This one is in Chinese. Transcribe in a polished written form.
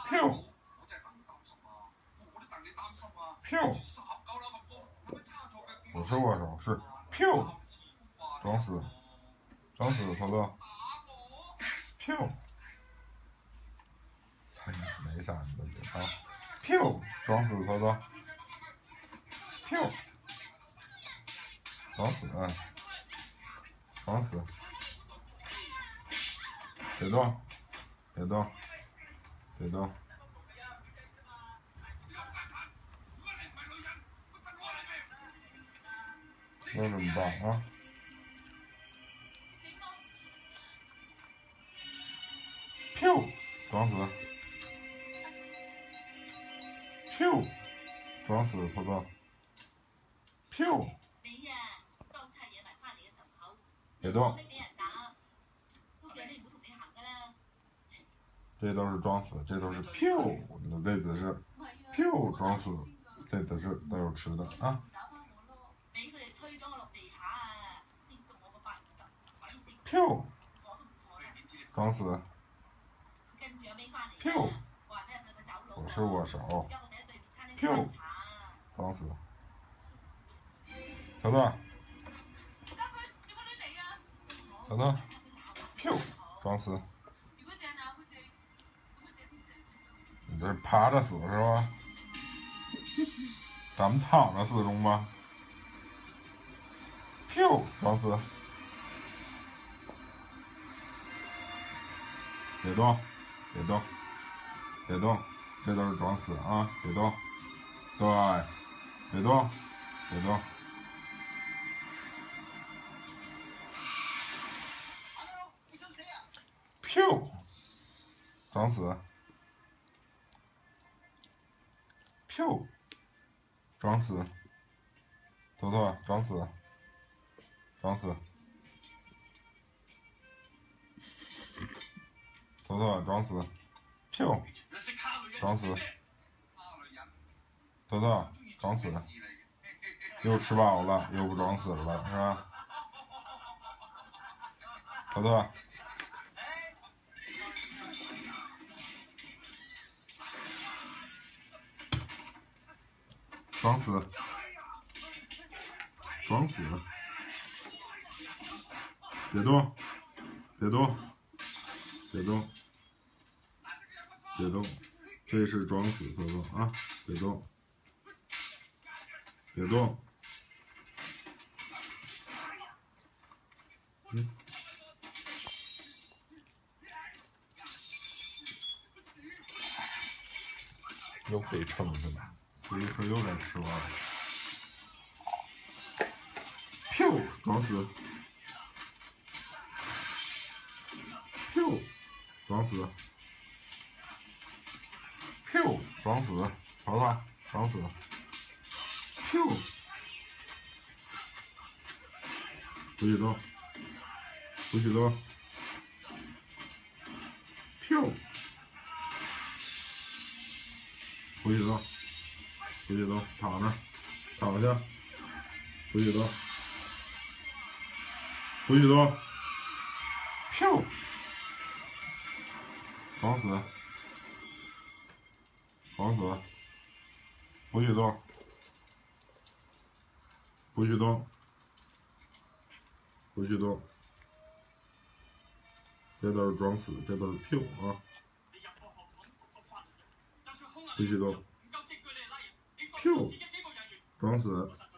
飘飘，不是握手，是飘，装死，装死，投到飘，哎呀，没啥你都别啊，飘，装死，投到飘，装死，装死，别动，别动，别动。那怎么办啊？飘，装死，飘，装死，投到飘，别动，这都是装死，这都是飘，你的这次是飘装死，这次是都有吃的啊。飘，装死，飘，不是握手，飘，装死，投到，投到，飘，装死。你这趴着死是吧？咱们躺着死中吧。飘，装死。别动，别动，别动，这都是装死啊！别动，对，别动，别动。飘，装死。飘，装死。头头，装死，装死。头头，装死。飘，装死。头头，装死。又吃饱了，又不装死了，是吧？头头。装死，装死，别动，别动，别动，别动，这是装死，头头啊，别动，别动，又被撑着了。这一会儿又该吃完了。飘，装死。飘，装死。飘，装死。淘汰，装死。飘，不许动，不许动。飘，不许动。不许动，躺着，躺下，不许动，不许动，飘，装死，装死，不许动，不许动，不许动，这都是装死，这都是飘啊，不许动。飘，装死。